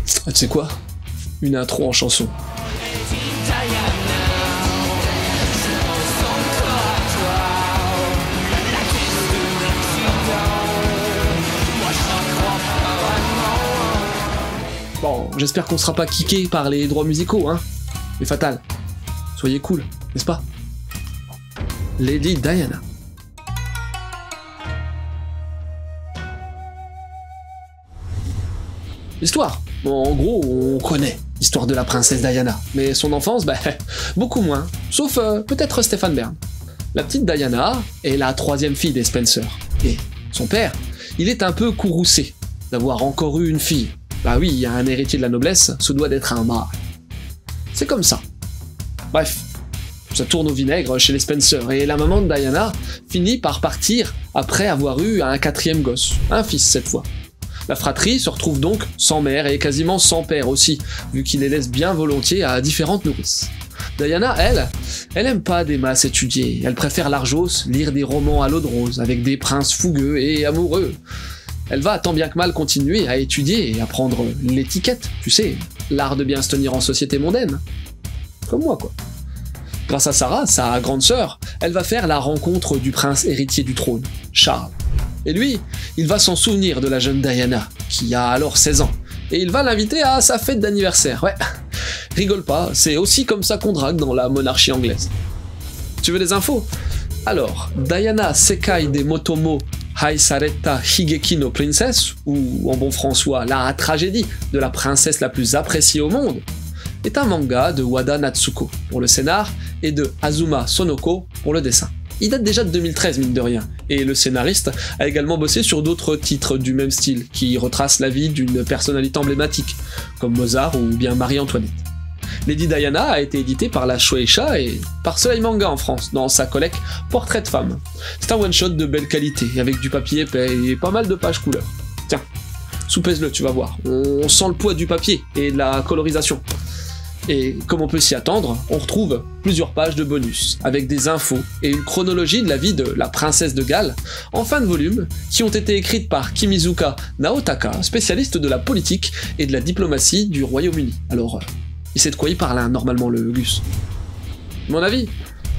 Ah, tu sais quoi? Une intro en chanson. Bon, j'espère qu'on sera pas kické par les droits musicaux, hein. Mais fatal. Soyez cool, n'est-ce pas? Lady Diana. L'histoire. Bon, en gros, on connaît l'histoire de la princesse Diana, mais son enfance, beaucoup moins, sauf peut-être Stéphane Bern. La petite Diana est la troisième fille des Spencer, et son père, il est un peu courroucé d'avoir encore eu une fille. Bah oui, un héritier de la noblesse se doit d'être un mâle. C'est comme ça. Bref, ça tourne au vinaigre chez les Spencer, et la maman de Diana finit par partir après avoir eu un quatrième gosse, un fils cette fois. La fratrie se retrouve donc sans mère et quasiment sans père aussi, vu qu'il les laisse bien volontiers à différentes nourrices. Diana, elle aime pas des masses étudiées, elle préfère l'argos, lire des romans à l'eau de rose, avec des princes fougueux et amoureux. Elle va tant bien que mal continuer à étudier et apprendre l'étiquette, tu sais, l'art de bien se tenir en société mondaine. Comme moi, quoi. Grâce à Sarah, sa grande sœur, elle va faire la rencontre du prince héritier du trône, Charles. Et lui, il va s'en souvenir de la jeune Diana, qui a alors 16 ans, et il va l'inviter à sa fête d'anniversaire. Ouais, rigole pas, c'est aussi comme ça qu'on drague dans la monarchie anglaise. Tu veux des infos? Alors, Diana Sekai de Motomo Haisareta Higeki no Princess, ou en bon françois, la tragédie de la princesse la plus appréciée au monde, est un manga de Wada Natsuko pour le scénar et de Azuma Sonoko pour le dessin. Il date déjà de 2013 mine de rien, et le scénariste a également bossé sur d'autres titres du même style, qui retracent la vie d'une personnalité emblématique, comme Mozart ou bien Marie-Antoinette. Lady Diana a été édité par la Shueisha et par Soleil Manga en France, dans sa collecte Portrait de femme. C'est un one-shot de belle qualité, avec du papier épais et pas mal de pages couleur. Tiens, soupèse-le, tu vas voir, on sent le poids du papier et de la colorisation. Et comme on peut s'y attendre, on retrouve plusieurs pages de bonus, avec des infos et une chronologie de la vie de la princesse de Galles, en fin de volume, qui ont été écrites par Kimizuka Naotaka, spécialiste de la politique et de la diplomatie du Royaume-Uni. Alors, il sait de quoi il parle, hein, normalement, le Gus. Mon avis?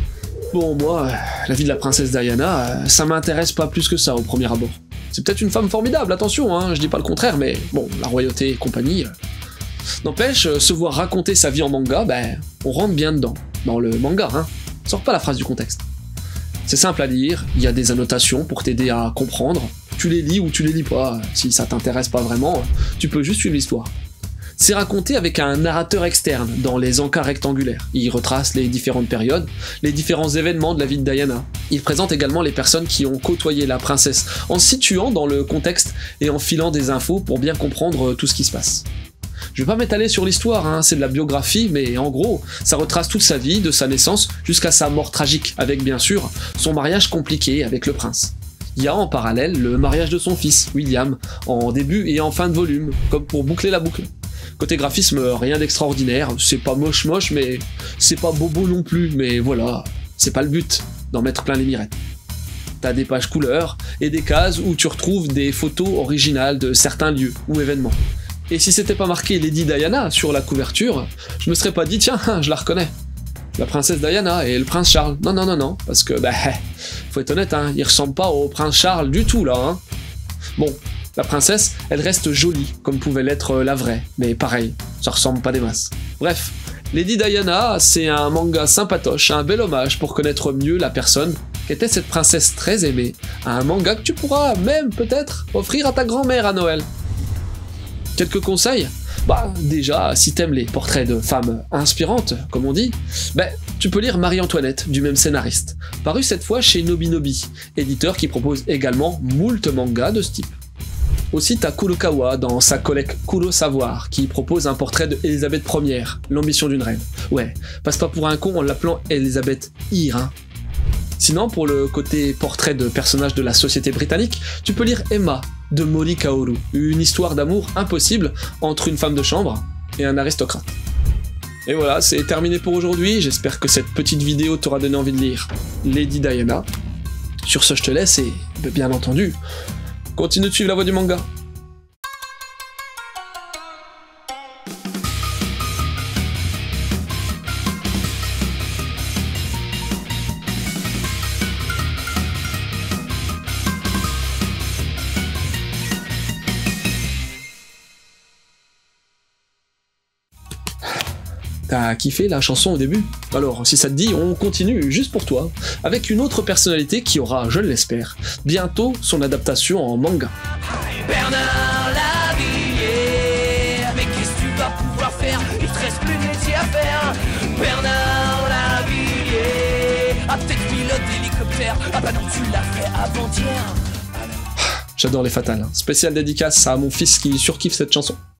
Bon, moi, la vie de la princesse Diana, ça m'intéresse pas plus que ça au premier abord. C'est peut-être une femme formidable, attention, hein, je dis pas le contraire, mais bon, la royauté et compagnie... N'empêche, se voir raconter sa vie en manga, on rentre bien dedans. Dans le manga, hein. Sors pas la phrase du contexte. C'est simple à lire, il y a des annotations pour t'aider à comprendre. Tu les lis ou tu les lis pas, si ça t'intéresse pas vraiment, tu peux juste suivre l'histoire. C'est raconté avec un narrateur externe, dans les encas rectangulaires. Il retrace les différentes périodes, les différents événements de la vie de Diana. Il présente également les personnes qui ont côtoyé la princesse, en se situant dans le contexte et en filant des infos pour bien comprendre tout ce qui se passe. Je vais pas m'étaler sur l'histoire, hein, c'est de la biographie, mais en gros, ça retrace toute sa vie, de sa naissance jusqu'à sa mort tragique, avec bien sûr son mariage compliqué avec le prince. Il y a en parallèle le mariage de son fils, William, en début et en fin de volume, comme pour boucler la boucle. Côté graphisme, rien d'extraordinaire, c'est pas moche, mais c'est pas bobo non plus, mais voilà, c'est pas le but d'en mettre plein les mirettes. T'as des pages couleurs et des cases où tu retrouves des photos originales de certains lieux ou événements. Et si c'était pas marqué Lady Diana sur la couverture, je me serais pas dit tiens, je la reconnais. La princesse Diana et le prince Charles. Non, parce que faut être honnête, hein, ils ressemblent pas au prince Charles du tout là. Hein. Bon, la princesse, elle reste jolie, comme pouvait l'être la vraie, mais pareil, ça ressemble pas des masses. Bref, Lady Diana, c'est un manga sympatoche, un bel hommage pour connaître mieux la personne qu'était cette princesse très aimée, un manga que tu pourras même peut-être offrir à ta grand-mère à Noël. Quelques conseils? Déjà, si t'aimes les portraits de femmes inspirantes, comme on dit, tu peux lire Marie-Antoinette, du même scénariste, paru cette fois chez Nobinobi, éditeur qui propose également moult mangas de ce type. Aussi t'as Kurokawa dans sa collecte Kuro Savoir, qui propose un portrait de Elisabeth Ière, l'ambition d'une reine. Ouais, passe pas pour un con en l'appelant Elisabeth Ire, hein. Sinon, pour le côté portrait de personnages de la société britannique, tu peux lire Emma, de Mori Kaoru, une histoire d'amour impossible entre une femme de chambre et un aristocrate. Et voilà, c'est terminé pour aujourd'hui, j'espère que cette petite vidéo t'aura donné envie de lire Lady Diana. Sur ce, je te laisse et, bien entendu, continue de suivre la voie du manga. T'as kiffé la chanson au début? Alors, si ça te dit, on continue juste pour toi, avec une autre personnalité qui aura, je l'espère, bientôt son adaptation en manga. Bernard Lavillier, mais qu'est-ce que tu vas pouvoir faire? Il te reste plus de métier à faire. Bernard Lavillier, ah peut-être pilote d'hélicoptère. Ah bah non, tu l'as fait avant-hier. J'adore les fatales. Spéciale dédicace à mon fils qui surkiffe cette chanson.